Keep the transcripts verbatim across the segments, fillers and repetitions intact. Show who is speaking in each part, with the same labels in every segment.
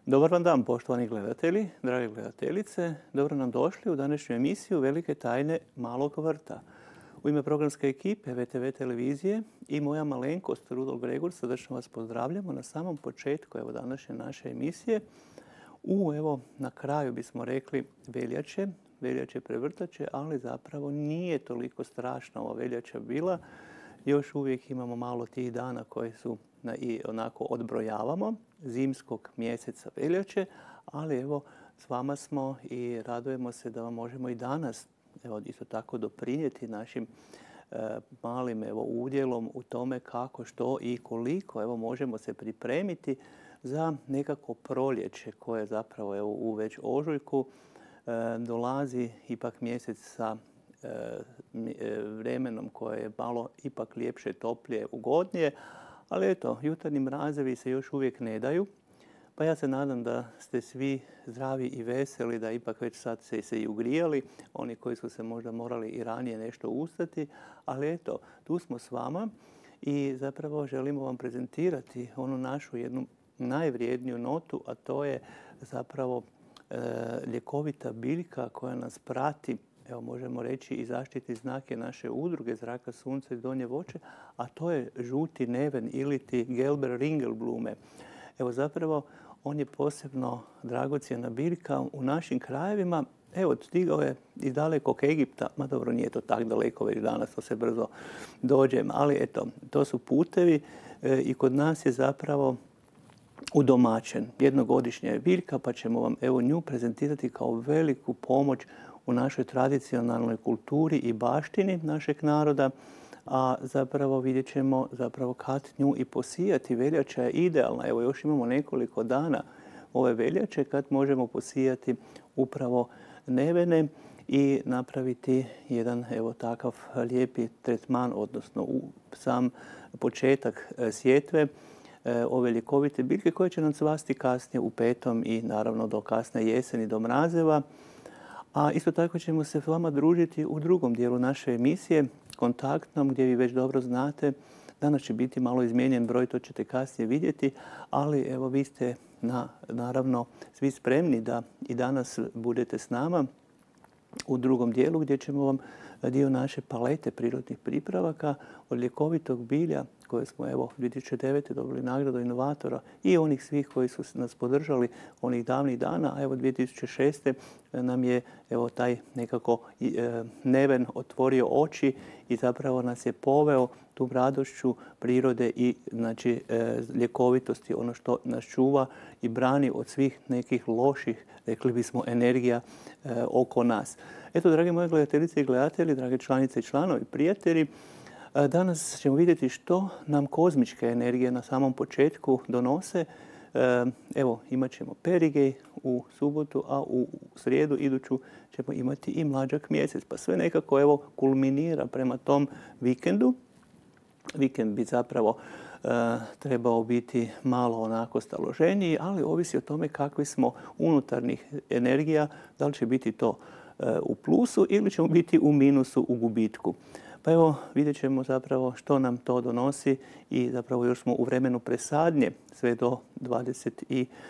Speaker 1: Dobar vam dan, poštovani gledatelji, drage gledateljice. Dobro nam došli u današnju emisiju Velike tajne malog vrta. U ime programske ekipe V T V televizije i moja malenkost Rudolf Gregor srdačno vas pozdravljamo na samom početku evo, današnje naše emisije. U, evo, na kraju bismo rekli veljače, veljače prevrtače, ali zapravo nije toliko strašna ova veljača bila. Još uvijek imamo malo tih dana koji su na, i onako odbrojavamo zimskog mjeseca veljače, ali evo s vama smo i radujemo se da vam možemo i danas evo isto tako doprinijeti našim e, malim evo udjelom u tome kako, što i koliko evo možemo se pripremiti za nekako proljeće koje zapravo evo u već ožujku e, dolazi ipak mjesec sa vremenom koje je malo ipak ljepše, toplije, ugodnije, ali eto, jutarnji mrazevi se još uvijek ne daju, pa ja se nadam da ste svi zdravi i veseli, da ipak već sad ste se i ugrijali, oni koji su se možda morali i ranije nešto ustati, ali eto, tu smo s vama i zapravo želimo vam prezentirati onu našu jednu najvrijedniju notu, a to je zapravo e, ljekovita biljka koja nas prati. Evo možemo reći i zaštitni znak je naše udruge Zraka, sunca i donje voće, a to je žuti neven ili ti Gelber ringelblume. Evo zapravo on je posebno dragocjena biljka u našim krajevima. Evo, stigao je iz dalekog Egipta, ma dobro, nije to tak daleko, već danas to se brzo dođe, ali eto, to su putevi e, i kod nas je zapravo udomaćen. Jednogodišnja je biljka, pa ćemo vam evo nju prezentirati kao veliku pomoć u našoj tradicionalnoj kulturi i baštini našeg naroda, a zapravo vidjet ćemo zapravo kad nju i posijati. Veljača je idealna. Evo još imamo nekoliko dana ove veljače kad možemo posijati upravo nevene i napraviti jedan evo takav lijepi tretman, odnosno u sam početak sjetve ove ljekovite biljke koje će nam cvasti kasnije u petom i naravno do kasne jeseni, do mrazeva. A isto tako ćemo se s vama družiti u drugom dijelu naše emisije, kontaktnom, gdje vi već dobro znate. Danas će biti malo izmijenjen broj, to ćete kasnije vidjeti, ali evo vi ste na, naravno svi spremni da i danas budete s nama u drugom dijelu gdje ćemo vam dio naše palete prirodnih pripravaka od ljekovitog bilja koje smo evo dvije tisuće devete. dobili nagradu inovatora i onih svih koji su nas podržali onih davnih dana, a evo dvije tisuće šeste. nam je evo taj nekako e, neven otvorio oči i zapravo nas je poveo tu radošću prirode i znači e, ljekovitosti, ono što nas čuva i brani od svih nekih loših, rekli bismo, energija e, oko nas. Eto, drage moje gledateljice i gledatelji, drage članice i članovi, prijatelji, danas ćemo vidjeti što nam kozmičke energije na samom početku donose. Evo, imat ćemo perigej u subotu, a u srijedu iduću ćemo imati i mlađak mjesec. Pa sve nekako evo kulminira prema tom vikendu. Vikend bi zapravo e, trebao biti malo onako staloženiji, ali ovisi o tome kakvi smo unutarnjih energija, da li će biti to e, u plusu ili ćemo biti u minusu, u gubitku. Pa evo, vidjet ćemo zapravo što nam to donosi i zapravo još smo u vremenu presadnje sve do dvadeset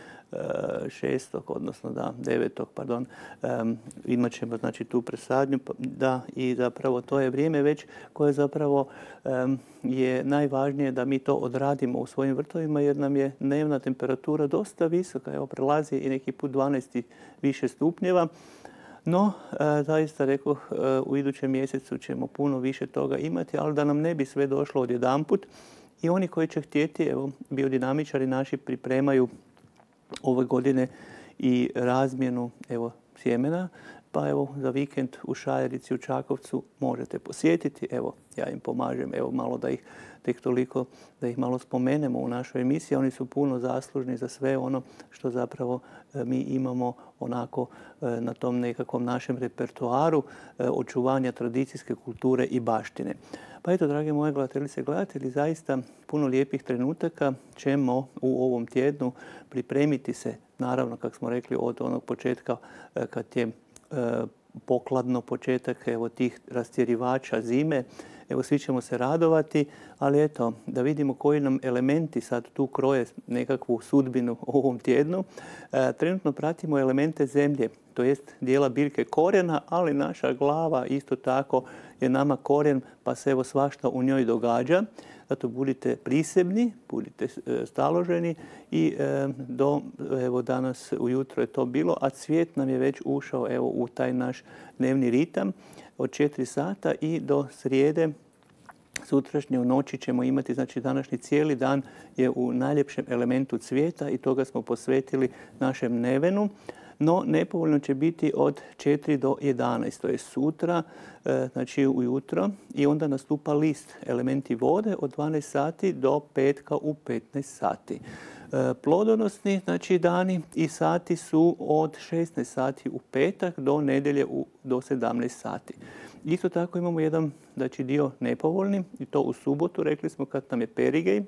Speaker 1: šestog odnosno da, devetog pardon, um, imat ćemo znači tu presadnju, da, i zapravo to je vrijeme već koje zapravo um, je najvažnije da mi to odradimo u svojim vrtovima jer nam je dnevna temperatura dosta visoka, evo prelazi i neki put dvanaest i više stupnjeva. No, e, zaista rekoh, e, u idućem mjesecu ćemo puno više toga imati, ali da nam ne bi sve došlo odjedanput. I oni koji će htjeti, evo, biodinamičari naši pripremaju ove godine i razmjenu evo, sjemena, pa evo za vikend u Šajerici, u Čakovcu možete posjetiti. Evo, ja im pomažem, evo malo da ih tek toliko da ih malo spomenemo u našoj emisiji. Oni su puno zaslužni za sve ono što zapravo mi imamo onako na tom nekakvom našem repertoaru očuvanja tradicijske kulture i baštine. Pa eto, drage moje gledateljice i gledatelji, zaista puno lijepih trenutaka ćemo u ovom tjednu pripremiti se, naravno, kako smo rekli, od onog početka kad je pokladno početak evo tih rastjerivača zime, evo svi ćemo se radovati, ali eto, da vidimo koji nam elementi sad tu kroje nekakvu sudbinu u ovom tjednu. E, trenutno pratimo elemente zemlje, to jest dijela biljke korijena, ali naša glava isto tako je nama korijen, pa se evo svašta u njoj događa. Zato budite prisebni, budite staloženi i e, do, evo danas ujutro je to bilo, a cvijet nam je već ušao evo u taj naš dnevni ritam od četiri sata i do srijede sutrašnje u noći ćemo imati, znači današnji cijeli dan je u najljepšem elementu cvijeta i toga smo posvetili našem nevenu. No, nepovoljno će biti od četiri do jedanaest, to je sutra, znači ujutro, i onda nastupa list, elementi vode od dvanaest sati do petka u petnaest sati. Plodonosni, znači dani i sati su od šesnaest sati u petak do nedjelje u, do sedamnaest sati. Isto tako imamo jedan, znači, dio nepovoljni i to u subotu, rekli smo kad nam je perigej,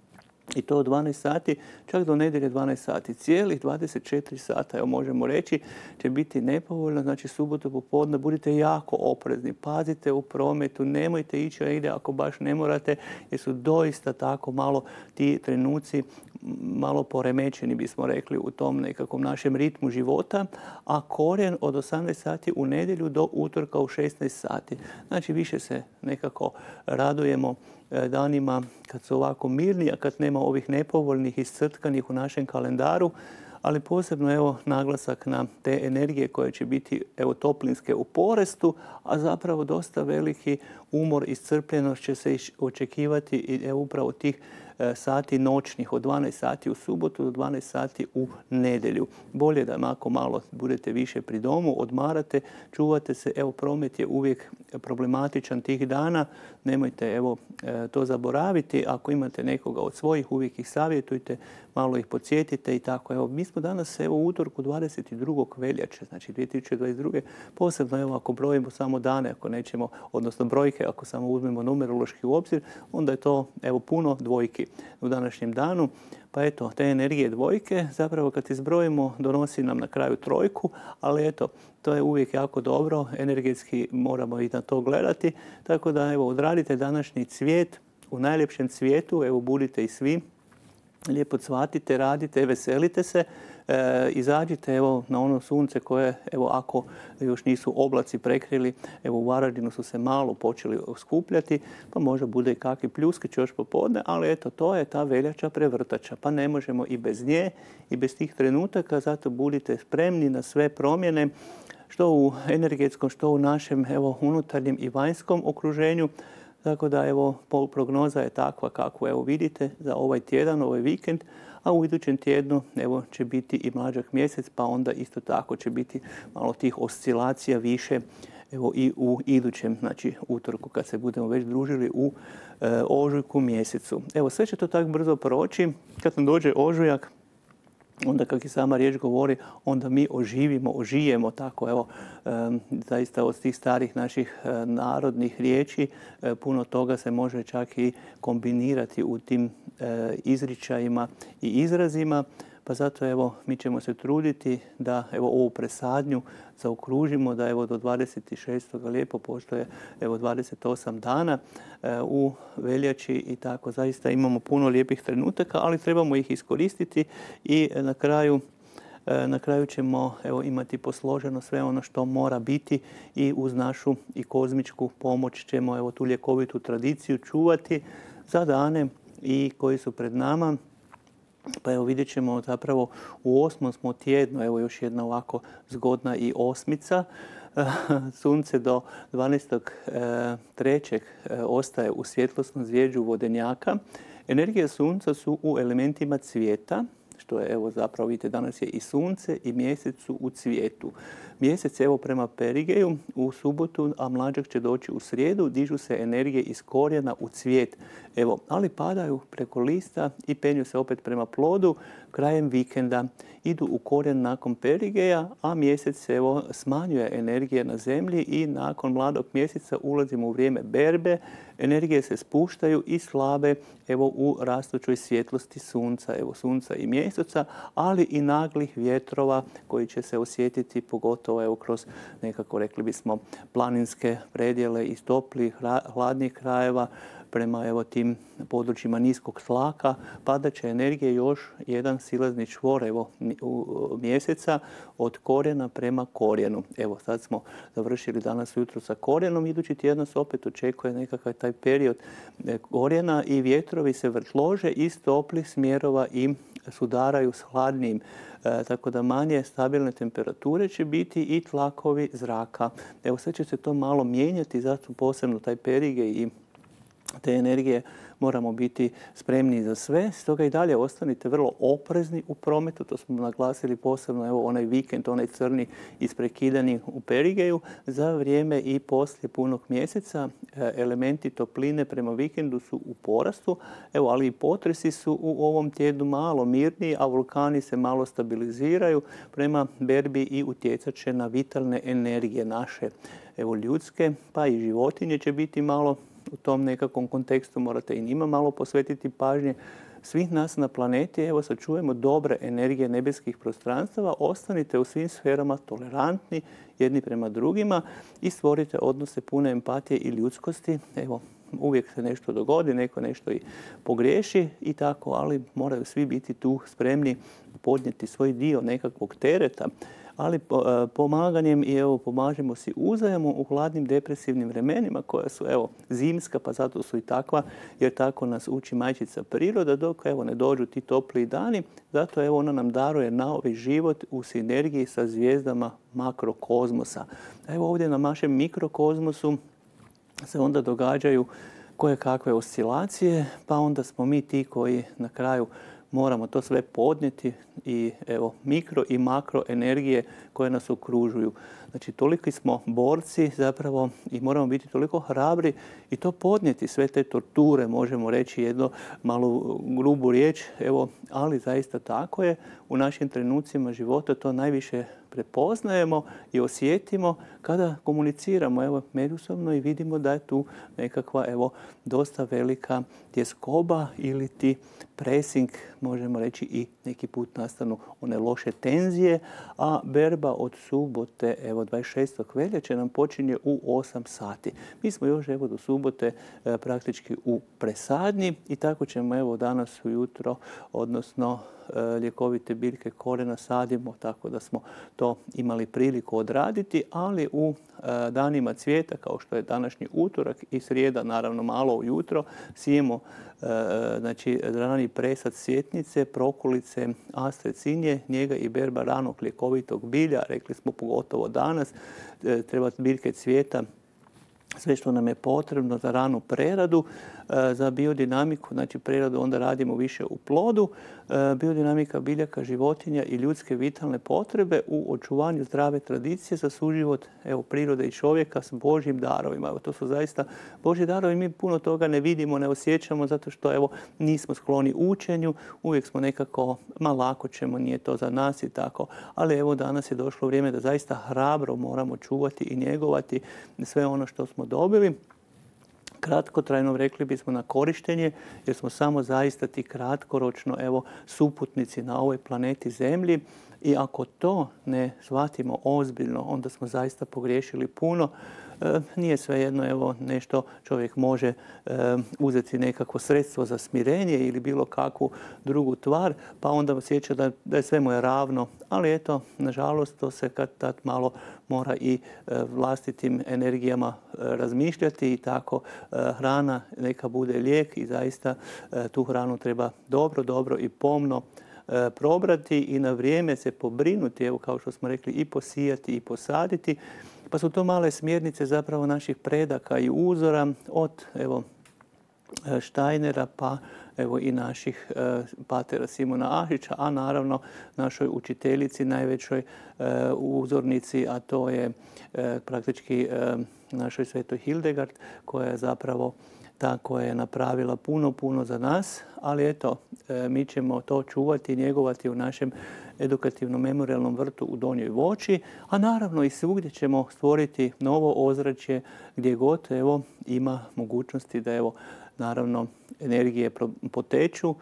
Speaker 1: i to od dvanaest sati, čak do nedjelje dvanaest sati. Cijelih dvadeset četiri sata, evo možemo reći, će biti nepovoljno. Znači subotu popodne budite jako oprezni. Pazite u prometu, nemojte ići negdje ako baš ne morate, jer su doista tako malo ti trenuci malo poremećeni, bismo rekli, u tom nekakvom našem ritmu života, a korijen od osamnaest sati u nedjelju do utorka u šesnaest sati. Znači više se nekako radujemo danima kad su ovako mirni, a kad nema ovih nepovoljnih iscrtkanih u našem kalendaru, ali posebno evo naglasak na te energije koje će biti evo toplinske u porastu, a zapravo dosta veliki umor, iscrpljenost će se očekivati i evo upravo tih sati noćnih od dvanaest sati u subotu do dvanaest sati u nedjelju. Bolje da ako malo budete više pri domu, odmarate, čuvate se. Evo, promet je uvijek problematičan tih dana. Nemojte evo to zaboraviti. Ako imate nekoga od svojih, uvijek ih savjetujte, malo ih podsjetite i tako. Evo, mi smo danas evo u utorku dvadeset drugog veljače, znači dvije tisuće dvadeset druge Posebno evo ako brojimo samo dane, ako nećemo, odnosno brojke, ako samo uzmemo numerološki u obzir, onda je to evo puno dvojki u današnjem danu. Pa eto, te energije dvojke zapravo kad izbrojimo donosi nam na kraju trojku, ali eto, to je uvijek jako dobro, energetski moramo i na to gledati. Tako da evo, odradite današnji cvijet u najljepšem cvijetu, evo budite i svi. Lijepo cvatite, radite, veselite se, e, izađite evo na ono sunce koje, evo ako još nisu oblaci prekrili, evo u Varaždinu su se malo počeli skupljati, pa možda bude i kakvi pljuskić još popodne, ali eto to je ta veljača prevrtača, pa ne možemo i bez nje i bez tih trenutaka, zato budite spremni na sve promjene, što u energetskom, što u našem evo unutarnjem i vanjskom okruženju. Tako da evo prognoza je takva kako evo vidite za ovaj tjedan, ovaj vikend, a u idućem tjednu evo će biti i mlađak mjesec, pa onda isto tako će biti malo tih oscilacija više evo i u idućem, znači utorku kad se budemo već družili u e, ožujku mjesecu. Evo sve će to tako brzo proći, kad nam dođe ožujak, onda kako i sama riječ govori, onda mi oživimo, ožijemo, tako evo, e, zaista od tih starih naših e, narodnih riječi e, puno toga se može čak i kombinirati u tim e, izričajima i izrazima, pa zato evo mi ćemo se truditi da evo ovu presadnju zaokružimo, da evo do dvadeset šestog lijepo, pošto je evo dvadeset osam dana e, u veljači i tako zaista imamo puno lijepih trenutaka, ali trebamo ih iskoristiti i na kraju Na kraju ćemo evo, imati posloženo sve ono što mora biti i uz našu i kozmičku pomoć ćemo evo, tu ljekovitu tradiciju čuvati za dane i koji su pred nama. Pa evo vidjet ćemo zapravo u osmom smo tjednu, evo još jedna ovako zgodna i osmica. Sunce do dvanaestog trećeg ostaje u svjetlosnom zvježđu Vodenjaka. Energije sunca su u elementima cvijeta, što je evo zapravo vidite danas je i sunce i mjesec su u cvijetu. Mjesec evo prema perigeju u subotu, a mlađak će doći u srijedu, dižu se energije iz korijena u cvijet. Evo, ali padaju preko lista i penju se opet prema plodu krajem vikenda. Idu u korijen nakon perigeja, a mjesec evo smanjuje energije na zemlji i nakon mladog mjeseca ulazimo u vrijeme berbe. energije se spuštaju i slabe evo u rastućoj svjetlosti sunca, evo sunca i mjeseca, ali i naglih vjetrova koji će se osjetiti pogotovo evo kroz nekako rekli bismo planinske predjele iz toplih, hladnih krajeva prema evo tim područjima niskog tlaka, padat će energije još jedan silazni čvor evo mjeseca od korijena prema korijenu. Evo sad smo završili danas ujutro sa korijenom, idući tjedan nas opet očekuje nekakav taj period korijena i vjetrovi se vrtlože iz toplih smjerova i sudaraju s hladnijim. E, tako da manje stabilne temperature će biti i tlakovi zraka. Evo sad će se to malo mijenjati, zato posebno taj perige i te energije moramo biti spremni za sve. Stoga i dalje ostanite vrlo oprezni u prometu. To smo naglasili posebno evo onaj vikend, onaj crni isprekidani u Perigeju. Za vrijeme i poslije punog mjeseca elementi topline prema vikendu su u porastu, evo, ali i potresi su u ovom tjednu malo mirniji, a vulkani se malo stabiliziraju prema berbi i utjecat će na vitalne energije naše, evo, ljudske, pa i životinje će biti malo u tom nekakvom kontekstu, morate i njima malo posvetiti pažnje. Svih nas na planeti, evo, sačuvajmo dobre energije nebeskih prostranstava, ostanite u svim sferama tolerantni jedni prema drugima i stvorite odnose pune empatije i ljudskosti. Evo, uvijek se nešto dogodi, neko nešto i pogriješi i tako, ali moraju svi biti tu spremni podnijeti svoj dio nekakvog tereta, ali pomaganjem i evo pomažemo si uzajamno u hladnim depresivnim vremenima koja su evo zimska, pa zato su i takva, jer tako nas uči majčica priroda, dok evo ne dođu ti topli dani, zato evo ona nam daruje novi život u sinergiji sa zvijezdama makrokozmosa. Evo ovdje na našem mikrokozmosu se onda događaju koje kakve oscilacije, pa onda smo mi ti koji na kraju moramo to sve podnijeti i evo mikro i makro energije koje nas okružuju. Znači toliki smo borci zapravo i moramo biti toliko hrabri i to podnijeti, sve te torture, možemo reći jedno malo grubu riječ, evo, ali zaista tako je. U našim trenucima života to najviše prepoznajemo i osjetimo kada komuniciramo evo međusobno i vidimo da je tu nekakva evo dosta velika tjeskoba ili ti pressing, možemo reći, i neki put nastanu one loše tenzije, a berba od subote evo dvadeset šestog veljače nam počinje u osam sati. Mi smo još evo do subote e, praktički u presadnji i tako ćemo evo danas ujutro, odnosno e, ljekovite biljke korijena sadimo, tako da smo to imali priliku odraditi, ali u e, danima cvijeta, kao što je današnji utorak i srijeda, naravno malo ujutro, sijemo e, znači rani presad sjetnice, prokulice, astre cinje, njega i berba ranog ljekovitog bilja, rekli smo pogotovo danas, e, treba biljke cvijeta, sve što nam je potrebno za ranu preradu, za biodinamiku, znači preradu onda radimo više u plodu, biodinamika biljaka, životinja i ljudske vitalne potrebe u očuvanju zdrave tradicije za suživot evo, prirode i čovjeka s Božjim darovima. Evo, to su zaista Božji darovi, mi puno toga ne vidimo, ne osjećamo zato što evo, nismo skloni učenju, uvijek smo nekako, ma lako ćemo, nije to za nas i tako, ali evo danas je došlo vrijeme da zaista hrabro moramo čuvati i njegovati sve ono što smo dobili. Kratkotrajno rekli bismo na korištenje, jer smo samo zaista ti kratkoročno evo, suputnici na ovoj planeti Zemlji i ako to ne shvatimo ozbiljno, onda smo zaista pogriješili puno. E, nije svejedno, evo, nešto čovjek može e, uzeti nekakvo sredstvo za smirenje ili bilo kakvu drugu tvar, pa onda osjeća da, da je sve mu je ravno. Ali eto, nažalost, to se kad tad malo mora i e, vlastitim energijama e, razmišljati i tako e, hrana neka bude lijek i zaista e, tu hranu treba dobro, dobro i pomno e, probrati i na vrijeme se pobrinuti, evo kao što smo rekli, i posijati i posaditi. Pa su to male smjernice zapravo naših predaka i uzora od evo Štajnera pa evo i naših e, patera Simona Ašića, a naravno našoj učiteljici, najvećoj e, uzornici, a to je e, praktički e, našoj svetoj Hildegard, koja je zapravo ta koja je napravila puno, puno za nas, ali eto, mi ćemo to čuvati i njegovati u našem edukativnom memorijalnom vrtu u Donjoj Voći, a naravno i svugdje ćemo stvoriti novo ozračje gdje god evo, ima mogućnosti da evo, naravno energije poteču,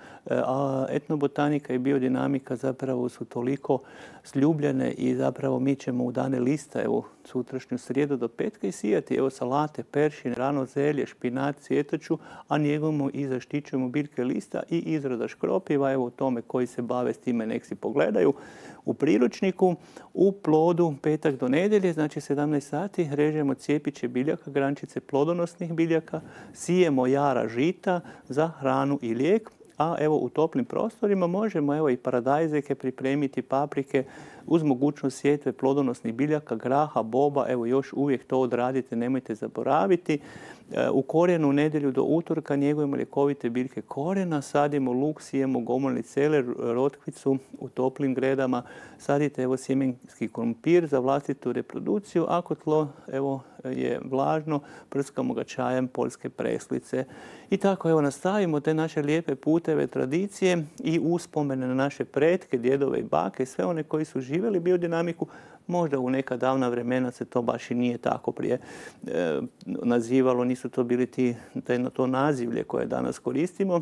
Speaker 1: a etnobotanika i biodinamika zapravo su toliko sljubljene i zapravo mi ćemo u dane lista, evo sutrašnju srijedu do petka i sijati evo salate, peršin, rano zelje, špinat, cvjetaču, a njegujemo i zaštićujemo biljke lista i izrada škropiva, evo u tome koji se bave s time nek si pogledaju. U priručniku, u plodu petak do nedjelje, znači sedamnaest sati, režemo cijepiće biljaka, grančice plodonosnih biljaka, sijemo jara žita za hranu i lijek, a evo u toplim prostorima možemo evo i paradajzeke pripremiti, paprike, uz mogućnost sjetve plodonosnih biljaka, graha, boba, evo još uvijek to odradite, nemojte zaboraviti. U korijenu u nedjelju do utorka njegujemo ljekovite biljke korijena, sadimo luk, sijemo gomolni celer, rotkvicu u toplim gredama, sadite evo sjemenski krumpir za vlastitu reprodukciju, ako tlo evo je vlažno, prskamo ga čajem poljske preslice. I tako evo nastavimo te naše lijepe puteve tradicije i uspomene na naše pretke, djedove i bake, sve one koji su živjeli biodinamiku. Možda u neka davna vremena se to baš i nije tako prije e, nazivalo, nisu to bili ti, to nazivlje koje danas koristimo,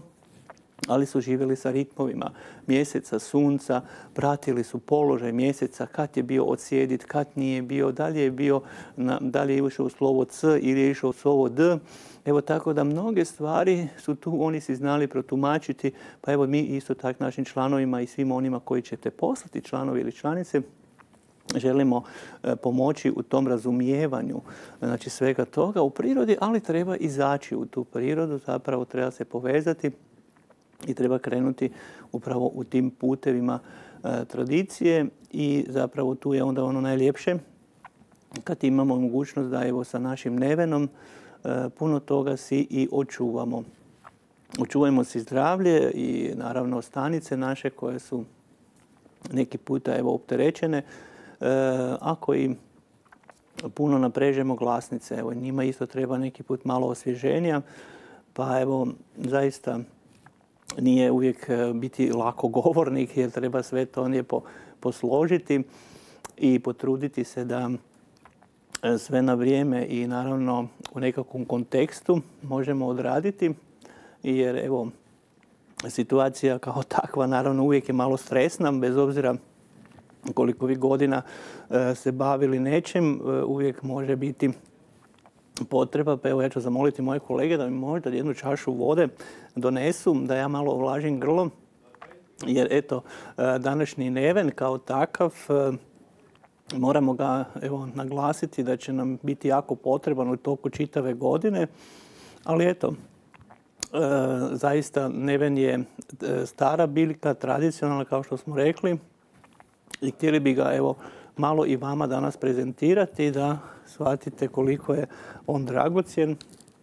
Speaker 1: ali su živjeli sa ritmovima mjeseca, sunca, pratili su položaj mjeseca, kad je bio odsjedit, kad nije bio, da li je bio, na, da li je išao u slovo C ili je išao u slovo D. Evo tako da mnoge stvari su tu, oni si znali protumačiti, pa evo mi isto tak našim članovima i svim onima koji ćete poslati članovi ili članice, želimo pomoći u tom razumijevanju znači svega toga u prirodi, ali treba izaći u tu prirodu, zapravo treba se povezati i treba krenuti upravo u tim putevima e, tradicije i zapravo tu je onda ono najljepše kad imamo mogućnost da evo sa našim nevenom e, puno toga si i očuvamo. Očuvajmo si zdravlje i naravno stanice naše koje su neki puta evo opterećene. E, ako im puno naprežemo glasnice, evo njima isto treba neki put malo osvježenja, pa evo zaista nije uvijek biti lako govornik jer treba sve to lijepo posložiti i potruditi se da sve na vrijeme i naravno u nekakvom kontekstu možemo odraditi jer evo situacija kao takva naravno uvijek je malo stresna bez obzira koliko vi godina se bavili nečim, uvijek može biti potreba, pa evo ja ću zamoliti moje kolege da mi možda jednu čašu vode donesu, da ja malo ovlažim grlo, jer eto, današnji neven kao takav, moramo ga evo naglasiti da će nam biti jako potreban u toku čitave godine, ali eto, zaista neven je stara biljka, tradicionalna kao što smo rekli i htjeli bi ga evo malo i vama danas prezentirati da shvatite koliko je on dragocjen.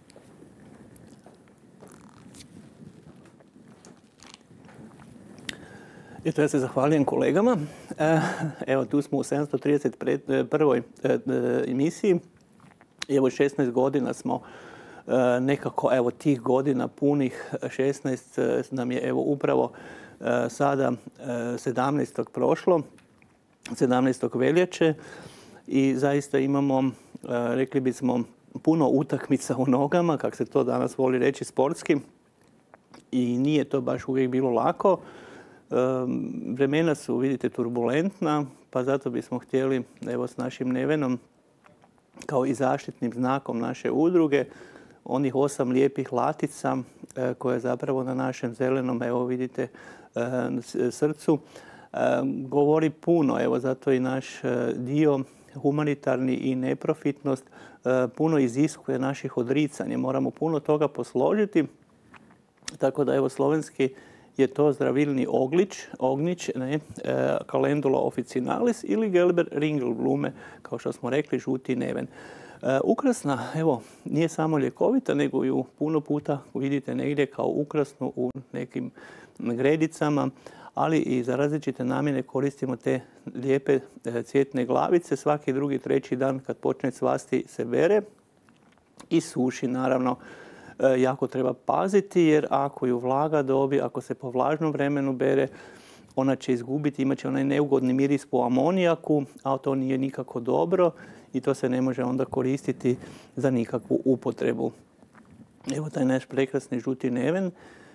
Speaker 1: Eto, ja se zahvaljujem kolegama. Evo, tu smo u sedamsto trideset prvoj emisiji. Evo, šesnaest godina smo nekako, evo, tih godina punih šesnaest nam je, evo, upravo sada sedamnaestog prošlo, sedamnaestog veljače i zaista imamo, rekli bismo, puno utakmica u nogama, kako se to danas voli reći sportski i nije to baš uvijek bilo lako. Vremena su, vidite, turbulentna, pa zato bismo htjeli, evo, s našim nevenom kao i zaštitnim znakom naše udruge, onih osam lijepih latica koje zapravo na našem zelenom, evo vidite, srcu govori puno. Evo zato i naš dio humanitarni i neprofitnost puno iziskuje naših odricanja. Moramo puno toga posložiti. Tako da evo slovenski je to zdravilni oglič, ognjić, ne, Calendula officinalis ili Gelber ringelblume, kao što smo rekli, žuti neven. Ukrasna, evo, nije samo ljekovita, nego ju puno puta vidite negdje kao ukrasnu u nekim gredicama, ali i za različite namjene koristimo te lijepe cvjetne glavice. Svaki drugi, treći dan kad počne cvasti se bere i suši naravno jako treba paziti jer ako ju vlaga dobi, ako se po vlažnom vremenu bere, ona će izgubiti, imat će onaj neugodni miris po amonijaku, a to nije nikako dobro i to se ne može onda koristiti za nikakvu upotrebu. Evo taj naš prekrasni žuti neven.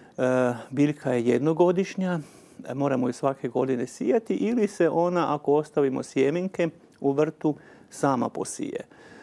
Speaker 1: Biljka je jednogodišnja, moramo ju svake godine sijati ili se ona, ako ostavimo sjemenke u vrtu, sama posije.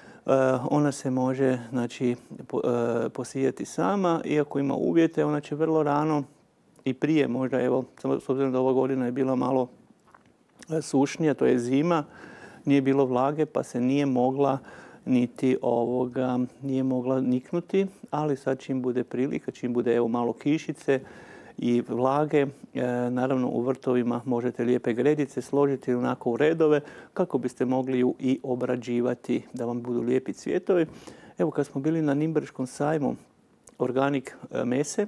Speaker 1: Ona se može znači, posijati sama, iako ima uvjete, ona će vrlo rano i prije možda, evo, s obzirom da ova godina je bila malo sušnija, to je zima, nije bilo vlage pa se nije mogla niti ovoga, nije mogla niknuti, ali sad čim bude prilika, čim bude evo malo kišice i vlage, e, naravno u vrtovima možete lijepe gredice složiti onako u redove kako biste mogli ju i obrađivati da vam budu lijepi cvjetovi. Evo kad smo bili na Nimberškom sajmu organik mese,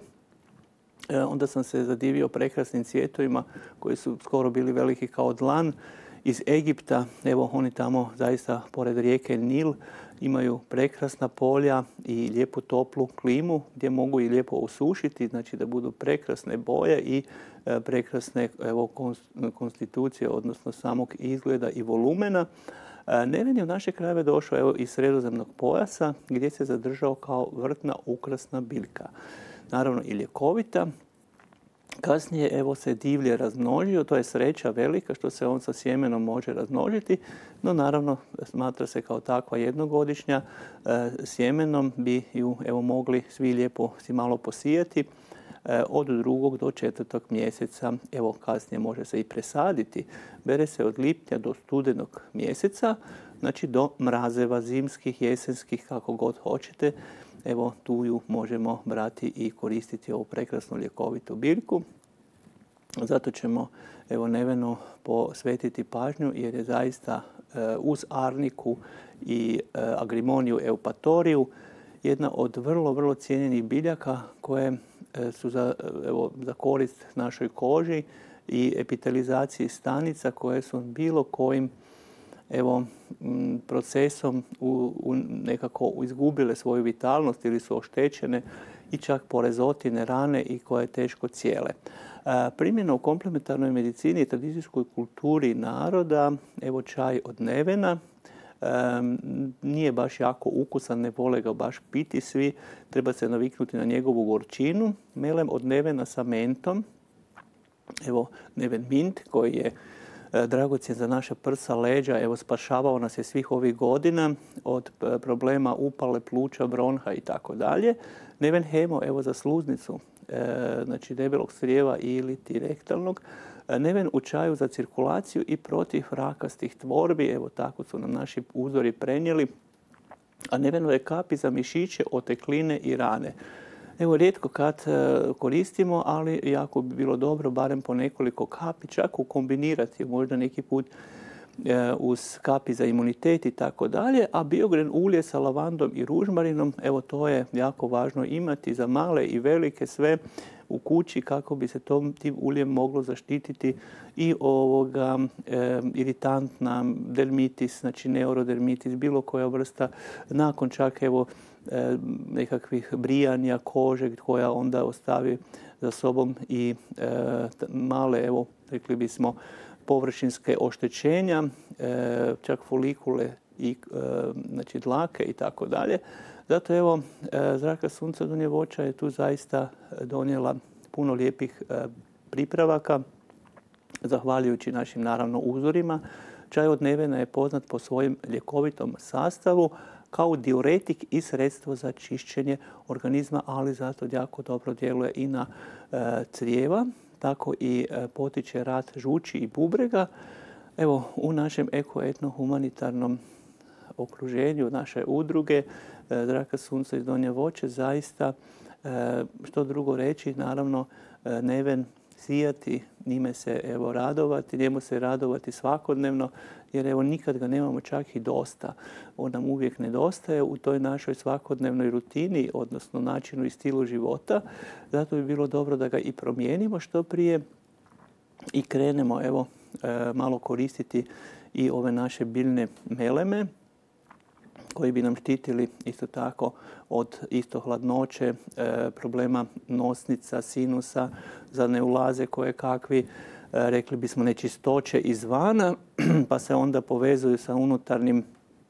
Speaker 1: e, onda sam se zadivio prekrasnim cvjetovima koji su skoro bili veliki kao dlan. Iz Egipta, evo oni tamo zaista pored rijeke Nil imaju prekrasna polja i lijepu toplu klimu gdje mogu i lijepo osušiti, znači da budu prekrasne boje i e, prekrasne evo, konstitucije, odnosno samog izgleda i volumena. E, Neven je u naše krajeve došao evo, iz sredozemnog pojasa gdje se zadržao kao vrtna ukrasna biljka. Naravno i ljekovita. Kasnije evo se divlje razmnožio, to je sreća velika što se on sa sjemenom može razmnožiti, no naravno smatra se kao takva jednogodišnja. E, sjemenom bi ju evo mogli svi lijepo si malo posijati e, od drugog do četvrtog mjeseca. Evo kasnije može se i presaditi. Bere se od lipnja do studenog mjeseca, znači do mrazeva zimskih, jesenskih, kako god hoćete. Evo tu ju možemo brati i koristiti ovu prekrasnu ljekovitu biljku. Zato ćemo evo nevenu posvetiti pažnju jer je zaista e, uz arniku i e, agrimoniju eupatoriju jedna od vrlo, vrlo cijenjenih biljaka koje e, su za, evo, za korist našoj koži i epitelizaciji stanica koje su bilo kojim evo, procesom u, u nekako izgubile svoju vitalnost ili su oštećene i čak porezotine, rane i koje teško cijele. Primjena u komplementarnoj medicini i tradicijskoj kulturi naroda, evo čaj od nevena, nije baš jako ukusan, ne vole ga baš piti svi, treba se naviknuti na njegovu gorčinu. Melem od nevena sa mentom, evo neven mint koji je dragocjen za naša prsa, leđa, evo spašavao nas je svih ovih godina od problema upale pluća, bronha i tako dalje. Neven hemo, evo za sluznicu, e, znači debelog crijeva ili ti rektalnog. Neven u čaju za cirkulaciju i protiv rakastih tvorbi, evo tako su nam naši uzori prenijeli. A nevenove kapi za mišiće, otekline i rane. Evo, rijetko kad koristimo, ali jako bi bilo dobro barem po nekoliko kapi, čak ukombinirati možda neki put uz kapi za imunitet i tako dalje, a biogren ulje sa lavandom i ružmarinom, evo to je jako važno imati za male i velike sve u kući kako bi se tom, tim uljem moglo zaštititi i ovoga e, iritantna dermitis, znači neurodermitis, bilo koja vrsta, nakon čak evo e, nekakvih brijanja kože koja onda ostavi za sobom i e, male, evo rekli bismo, površinske oštećenja, e, čak folikule i e, znači dlake i tako dalje. Zato evo, e, Zraka sunca donje voća je tu zaista donijela puno lijepih e, pripravaka, zahvaljujući našim naravno uzorima. Čaj od nevena je poznat po svojem ljekovitom sastavu kao diuretik i sredstvo za čišćenje organizma, ali zato jako dobro djeluje i na e, crijeva. Tako i potiče rad žuči i bubrega. Evo, u našem eko-etno-humanitarnom okruženju naše udruge Zraka sunca iz Donje voće zaista, što drugo reći, naravno neven sijati, njime se evo radovati, njemu se radovati svakodnevno, jer evo nikad ga nemamo čak i dosta. On nam uvijek nedostaje u toj našoj svakodnevnoj rutini, odnosno načinu i stilu života. Zato bi bilo dobro da ga i promijenimo što prije i krenemo evo malo koristiti i ove naše biljne meleme koji bi nam štitili isto tako od isto hladnoće, e, problema nosnica, sinusa, za ne ulaze koje kakvi, e, rekli bismo, nečistoće izvana, pa se onda povezuju sa unutarnjim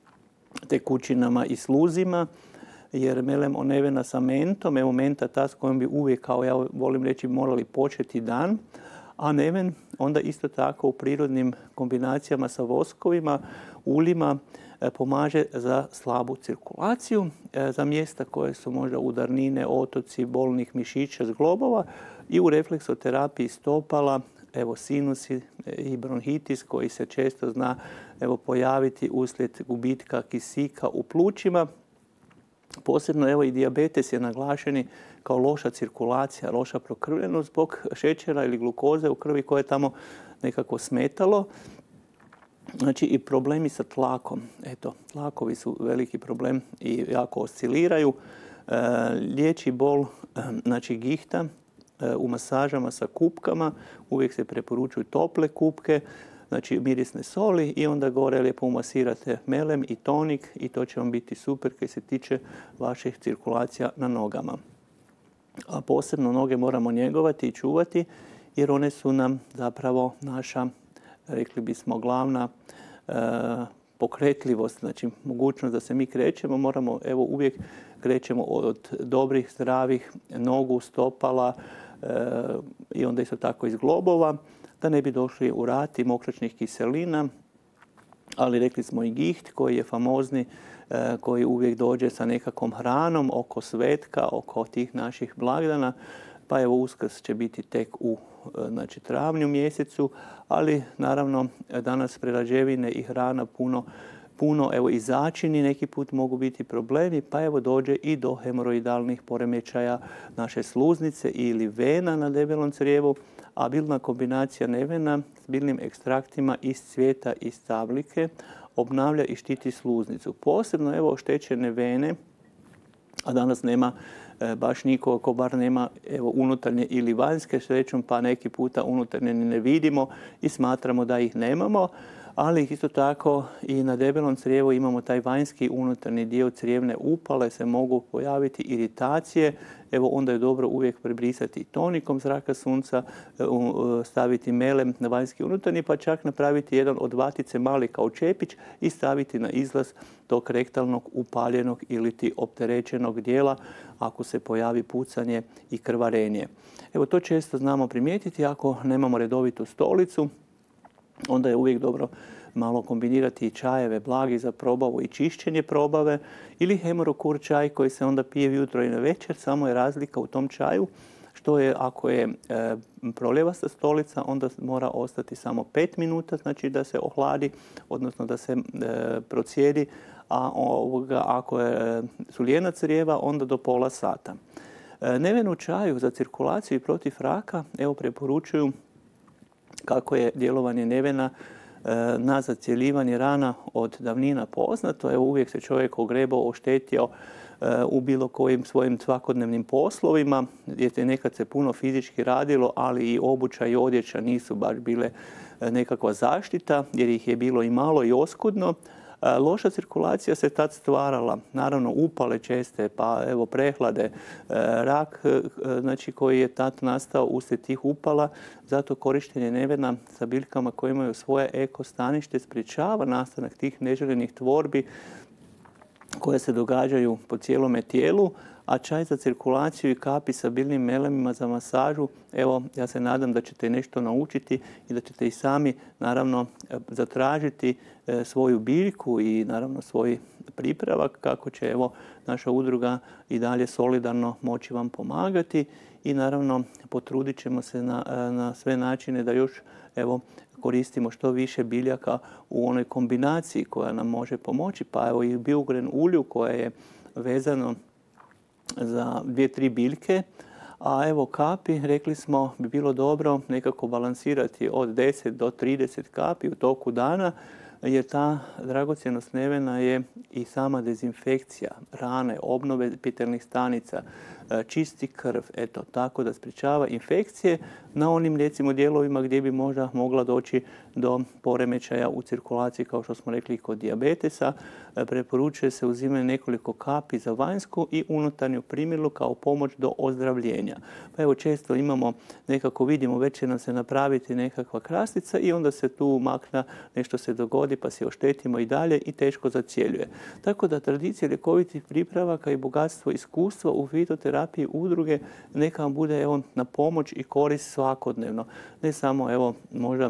Speaker 1: tekućinama i sluzima, jer melem onevena sa mentom, evo menta ta s kojom bi uvijek, kao ja volim reći, morali početi dan, a neven onda isto tako u prirodnim kombinacijama sa voskovima, uljima, pomaže za slabu cirkulaciju, za mjesta koje su možda udarnine, otoci, bolnih mišića, zglobova, i u refleksoterapiji stopala, evo sinusi i bronhitis koji se često zna evo pojaviti uslijed gubitka kisika u plućima. Posebno evo i dijabetes je naglašeni kao loša cirkulacija, loša prokrvljenost zbog šećera ili glukoze u krvi koje je tamo nekako smetalo. Znači i problemi sa tlakom. Eto, tlakovi su veliki problem i jako osciliraju. E, liječi bol, znači gihta, e, u masažama sa kupkama. Uvijek se preporučuju tople kupke, znači mirisne soli, i onda gore lijepo umasirate melem i tonik i to će vam biti super kad se tiče vaših cirkulacija na nogama. A posebno noge moramo njegovati i čuvati jer one su nam zapravo naša, rekli bismo, glavna e, pokretljivost, znači mogućnost da se mi krećemo, moramo, evo uvijek krećemo od dobrih, zdravih nogu, stopala e, i onda isto tako iz globova, da ne bi došli u rat i mokračnih kiselina, ali rekli smo i giht koji je famozni, e, koji uvijek dođe sa nekakvom hranom oko svetka, oko tih naših blagdana. Pa evo Uskrs će biti tek u znači, travnju mjesecu, ali naravno danas prerađevine i hrana puno, puno evo i začini neki put mogu biti problemi, pa evo dođe i do hemoroidalnih poremećaja naše sluznice ili vena na debelom crijevu, a biljna kombinacija nevena s biljnim ekstraktima iz cvijeta i stavlike obnavlja i štiti sluznicu. Posebno evo oštećene vene, a danas nema e, baš nikoga ko bar nema evo, unutarnje ili vanjske, srećom pa neki puta unutarnje ni ne vidimo i smatramo da ih nemamo, ali isto tako i na debelom crijevu imamo taj vanjski unutarnji dio crijevne upale, se mogu pojaviti iritacije. Evo onda je dobro uvijek prebrisati tonikom zraka sunca, staviti melem na vanjski unutarnji, pa čak napraviti jedan od vatice mali kao čepić i staviti na izlaz tog rektalnog upaljenog ili ti opterećenog dijela ako se pojavi pucanje i krvarenje. Evo to često znamo primijetiti ako nemamo redovitu stolicu. Onda je uvijek dobro malo kombinirati čajeve blagi za probavu i čišćenje probave ili hemorokur čaj koji se onda pije jutro i na večer, samo je razlika u tom čaju što je ako je e, proljevasta stolica onda mora ostati samo pet minuta, znači da se ohladi, odnosno da se e, procijedi, a ovoga, ako je su lijena crijeva onda do pola sata. E, nevenu čaju za cirkulaciju i protiv raka evo preporučuju kako je djelovanje nevena na zacjeljivanje rana od davnina poznato. Evo uvijek se čovjek ogrebao, oštetio u bilo kojim svojim svakodnevnim poslovima, jer je nekad se puno fizički radilo, ali i obuća i odjeća nisu baš bile nekakva zaštita, jer ih je bilo i malo i oskudno. Loša cirkulacija se tad stvarala, naravno upale česte, pa evo prehlade, rak znači, koji je tad nastao uslijed tih upala. Zato korištenje nevena sa biljkama koje imaju svoje eko stanište sprječava nastanak tih neželjenih tvorbi koje se događaju po cijelome tijelu, a čaj za cirkulaciju i kapi sa biljnim melemima za masažu, evo ja se nadam da ćete nešto naučiti i da ćete i sami naravno zatražiti svoju biljku i naravno svoj pripravak kako će evo naša udruga i dalje solidarno moći vam pomagati i naravno potrudit ćemo se na, na sve načine da još evo koristimo što više biljaka u onoj kombinaciji koja nam može pomoći, pa evo i biogren ulju koje je vezano za dvije, tri biljke, a evo kapi, rekli smo, bi bilo dobro nekako balansirati od deset do trideset kapi u toku dana, jer ta dragocjenost nevena je i sama dezinfekcija rane, obnove epitelnih stanica, čisti krv, eto, tako da sprječava infekcije na onim recimo dijelovima gdje bi možda mogla doći do poremećaja u cirkulaciji, kao što smo rekli kod dijabetesa. Preporučuje se uzimanje nekoliko kapi za vanjsku i unutarnju primilu kao pomoć do ozdravljenja. Pa evo često imamo, nekako vidimo, već će nam se napraviti nekakva krastica i onda se tu makna, nešto se dogodi pa se oštetimo i dalje i teško zacjeljuje. Tako da tradicija ljekovitih pripravaka i bogatstvo iskustva u fitoterapiji udruge neka vam bude evo, na pomoć i korist svakodnevno. Ne samo evo možda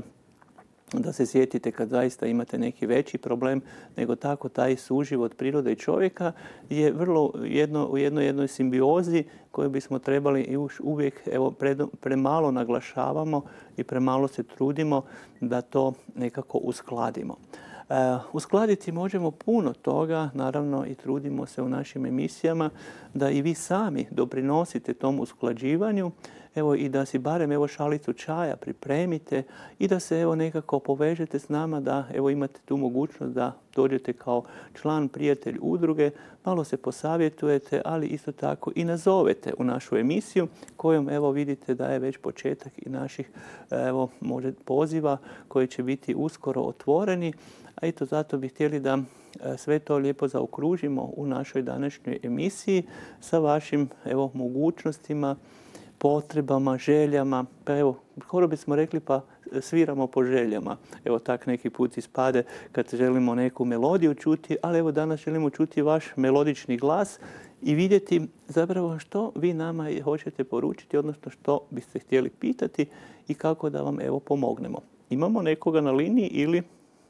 Speaker 1: da se sjetite kad zaista imate neki veći problem, nego tako taj suživot prirode i čovjeka je vrlo jedno, u jednoj, jednoj simbiozi koju bismo trebali i uvijek evo, pred, premalo naglašavamo i premalo se trudimo da to nekako uskladimo. Uh, uskladiti možemo puno toga, naravno i trudimo se u našim emisijama da i vi sami doprinosite tom usklađivanju, evo i da si barem evo šalicu čaja pripremite i da se evo nekako povežete s nama, da evo imate tu mogućnost da dođete kao član, prijatelj udruge, malo se posavjetujete, ali isto tako i nazovete u našu emisiju kojom evo vidite da je već početak i naših evo može poziva koji će biti uskoro otvoreni. A eto zato bi htjeli da sve to lijepo zaokružimo u našoj današnjoj emisiji sa vašim evo mogućnostima, potrebama, željama. Pa evo, skoro bismo rekli pa sviramo po željama. Evo tak neki put ispade kad želimo neku melodiju čuti, ali evo danas želimo čuti vaš melodični glas i vidjeti zapravo što vi nama hoćete poručiti, odnosno što biste htjeli pitati i kako da vam evo pomognemo. Imamo nekoga na liniji ili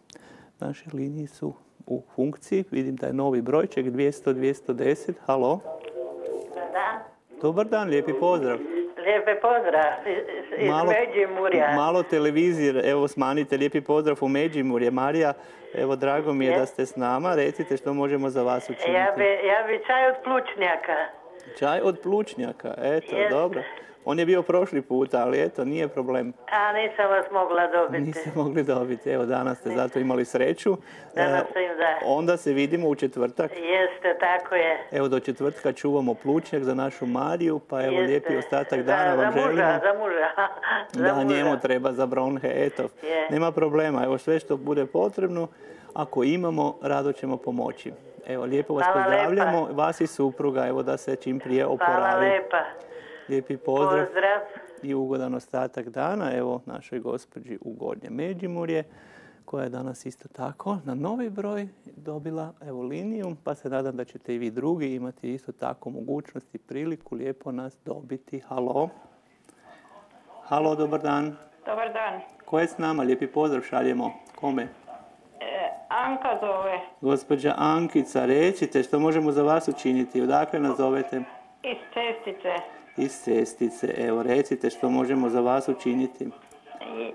Speaker 1: naše linije su u funkciji. Vidim da je novi brojček dvjesto dvjesto deset. Halo.
Speaker 2: Dobar dan.
Speaker 1: Dobar dan, lijepi pozdrav.
Speaker 2: Lijepi pozdrav iz, iz
Speaker 1: malo,
Speaker 2: Međimurja.
Speaker 1: Malo televizije, evo smanjite, lijepi pozdrav u Međimurje. Marija, evo drago mi je yes. da ste s nama. Recite što možemo za vas učiniti.
Speaker 2: Ja bi, ja bi čaj od plučnjaka.
Speaker 1: Čaj od plučnjaka, eto,
Speaker 2: yes.
Speaker 1: dobro. On je bio prošli put, ali eto, nije problem.
Speaker 2: A nisam vas mogla dobiti.
Speaker 1: Niste mogli dobiti. Evo, danas ste zato imali sreću.
Speaker 2: Danas im da.
Speaker 1: Onda se vidimo u četvrtak.
Speaker 2: Jeste, tako je.
Speaker 1: Evo, do četvrtka čuvamo plučnjak za našu Mariju, pa evo,
Speaker 2: Jeste.
Speaker 1: lijepi ostatak dana
Speaker 2: za,
Speaker 1: vam
Speaker 2: za muža,
Speaker 1: želimo.
Speaker 2: Za muža, za
Speaker 1: Da,
Speaker 2: muža.
Speaker 1: njemu treba za bronhe, eto.
Speaker 2: Je.
Speaker 1: Nema problema. Evo, sve što bude potrebno, ako imamo, rado ćemo pomoći. Evo, lijepo vas
Speaker 2: Hvala
Speaker 1: pozdravljamo,
Speaker 2: lepa.
Speaker 1: vas i supruga, evo da se čim prije oporavi.
Speaker 2: Hvala lepa.
Speaker 1: Lijepi pozdrav.
Speaker 2: Pozdrav.
Speaker 1: I ugodan ostatak dana, evo, našoj gospođi u Gornje Međimurje, koja je danas isto tako na novi broj dobila evo liniju, pa se nadam da ćete i vi drugi imati isto tako mogućnost i priliku lijepo nas dobiti. Halo. Halo, dobar dan.
Speaker 3: Dobar dan.
Speaker 1: Ko je s nama? Lijepi pozdrav šaljemo. Kome?
Speaker 3: E, Anka zove.
Speaker 1: Gospođa Ankica, recite što možemo za vas učiniti. Odakle nas zovete?
Speaker 3: Iz Cestice.
Speaker 1: Iz Cestice. Evo, recite što možemo za vas učiniti.
Speaker 3: I,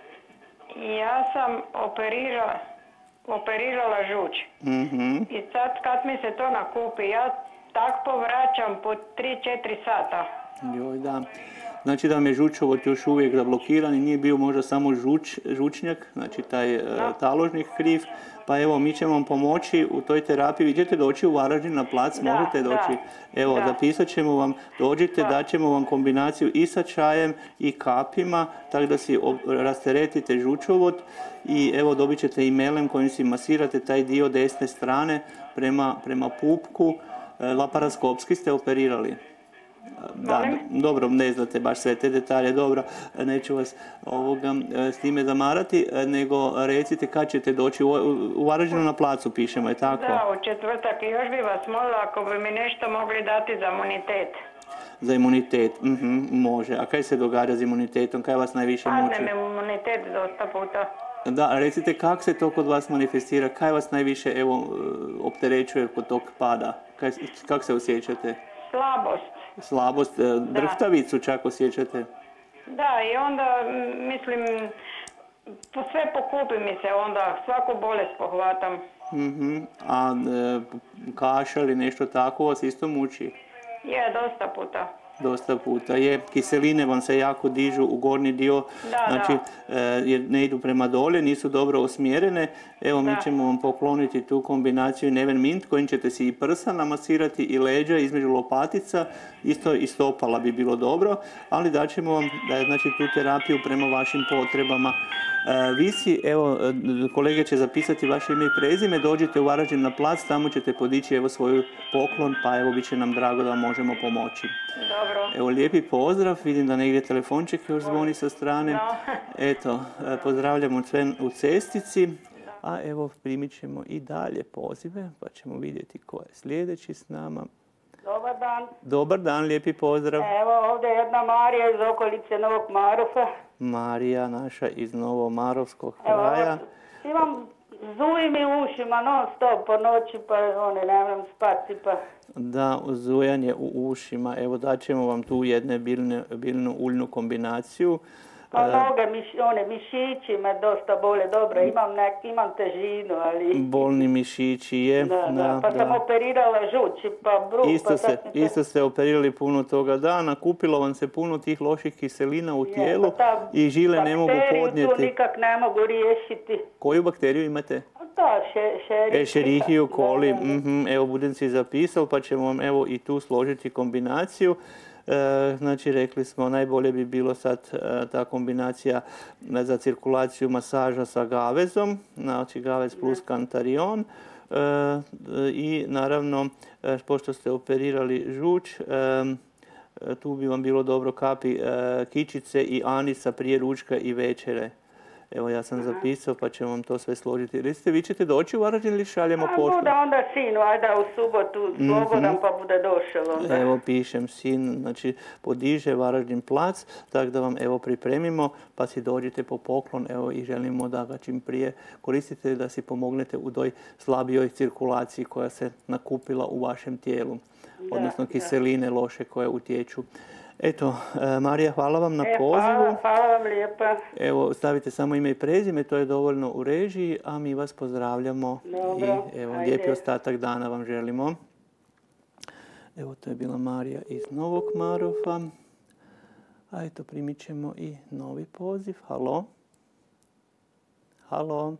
Speaker 3: ja sam operirala, operirala žuč.
Speaker 1: Mhm.
Speaker 3: I sad kad mi se to nakupi, ja tak povraćam po tri četiri sata.
Speaker 1: Joj, da. Znači da vam je žučovod još uvijek zablokiran i nije bio možda samo žuč, žučnjak, znači taj e, taložnik kriv. Pa evo, mi ćemo vam pomoći u toj terapiji. Vi ćete doći u Varaždin na plac,
Speaker 3: Da,
Speaker 1: možete doći.
Speaker 3: da,
Speaker 1: Evo,
Speaker 3: da.
Speaker 1: zapisat ćemo vam, dođite,
Speaker 3: Da.
Speaker 1: daćemo vam kombinaciju i sa čajem i kapima, tako da si ob- rasteretite žučovod i evo dobit ćete i melem kojim si masirate taj dio desne strane prema, prema pupku. E, Laparoskopski ste operirali. Da,
Speaker 3: Molim?
Speaker 1: dobro, ne znate baš sve te detalje, dobro, neću vas ovoga, s time zamarati, nego recite kad ćete doći, u, u Varaždinu na placu pišemo, je tako?
Speaker 3: Da, u četvrtak. I još bi vas molila ako bi mi nešto mogli dati za imunitet.
Speaker 1: Za imunitet, mhm, može. A kaj se događa s imunitetom, kaj vas najviše muči?
Speaker 3: Padne mi imunitet dosta puta.
Speaker 1: Da, recite kako se to kod vas manifestira, kaj vas najviše evo, opterećuje kod tog pada, kaj, kako se osjećate?
Speaker 3: Slabost.
Speaker 1: Slabost, drhtavicu čak osjećate?
Speaker 3: Da, i onda, m, mislim, po sve pokupi mi se onda, svaku bolest pohvatam.
Speaker 1: Mhm. A e, kašalj ili nešto tako vas isto muči?
Speaker 3: Je, dosta puta.
Speaker 1: Dosta puta je. Kiseline vam se jako dižu u gornji dio,
Speaker 3: Da,
Speaker 1: znači
Speaker 3: da.
Speaker 1: e, jer ne idu prema dolje, nisu dobro usmjerene. Evo mi
Speaker 3: Da.
Speaker 1: ćemo vam pokloniti tu kombinaciju Neven Mint kojim ćete si i prsa namasirati i leđa između lopatica, isto i stopala bi bilo dobro, ali daćemo vam da, znači, tu terapiju prema vašim potrebama. E, vi si, evo, e, kolege će zapisati vaše ime i prezime, dođite u Varaždin na plac, tamo ćete podići evo svoju poklon, pa evo bit će nam drago da vam možemo pomoći.
Speaker 3: Dobro.
Speaker 1: Evo, lijepi pozdrav, vidim da negdje telefonček još zvoni sa strane.
Speaker 3: Da.
Speaker 1: Eto, e, pozdravljamo sve u Cestici, a evo primit ćemo i dalje pozive, pa ćemo vidjeti ko je sljedeći s nama.
Speaker 3: Dobar dan.
Speaker 1: Dobar dan, lijepi pozdrav.
Speaker 3: Evo ovdje je jedna Marija iz okolice Novog Marofa.
Speaker 1: Marija naša iz Novomarovskog
Speaker 3: Evo,
Speaker 1: kraja.
Speaker 3: imam zuji mi u ušima non stop po noći, pa one ne moram spati, pa...
Speaker 1: Da, zujanje u ušima. Evo daćemo vam tu jedne biljne, biljnu uljnu kombinaciju.
Speaker 3: Pa noge, miš, one mišići me dosta bole, dobro, imam, nek, imam težinu, ali...
Speaker 1: Bolni mišići je.
Speaker 3: Da, da,
Speaker 1: da,
Speaker 3: pa sam
Speaker 1: da.
Speaker 3: operirala žuči, pa bruh,
Speaker 1: Isto
Speaker 3: pa
Speaker 1: se,
Speaker 3: sad mi to-
Speaker 1: isto ste operirali puno toga dana, kupilo vam se puno tih loših kiselina u
Speaker 3: Je,
Speaker 1: tijelu
Speaker 3: pa ta
Speaker 1: i žile ne mogu
Speaker 3: bakteriju tu
Speaker 1: podnijeti.
Speaker 3: nikak ne mogu riješiti.
Speaker 1: Koju bakteriju imate?
Speaker 3: Da, še, šerihiju.
Speaker 1: Escherichia coli,
Speaker 3: Da, da, da.
Speaker 1: mhm, evo budem si zapisao pa ćemo vam evo i tu složiti kombinaciju. E, znači rekli smo najbolje bi bilo sad e, ta kombinacija za cirkulaciju masaža sa gavezom, znači gavez plus kantarion. E, I naravno, e, pošto ste operirali žuč, e, tu bi vam bilo dobro kapi e, kičice i anisa prije ručka i večere. Evo ja sam zapisao pa ćemo vam to sve složiti. Recite, vi ćete doći u Varaždin ili šaljemo
Speaker 3: A
Speaker 1: poštu?
Speaker 3: bude onda sinu, ajde u subotu slobodan pa bude došao onda.
Speaker 1: Evo pišem sin, znači podiže Varaždin plac, tako da vam evo pripremimo pa si dođete po poklon, evo i želimo da ga čim prije koristite da si pomognete u toj slabijoj cirkulaciji koja se nakupila u vašem tijelu, odnosno kiseline loše koje utječu. Eto, e, Marija, hvala vam na
Speaker 3: E,
Speaker 1: pozivu.
Speaker 3: hvala, hvala vam lijepa.
Speaker 1: Evo, stavite samo ime i prezime, to je dovoljno u režiji, a mi vas pozdravljamo.
Speaker 3: Dobro,
Speaker 1: I evo,
Speaker 3: ajde.
Speaker 1: lijepi ostatak dana vam želimo. Evo, to je bila Marija iz Novog Marofa. A eto, primit ćemo i novi poziv. Halo? Halo?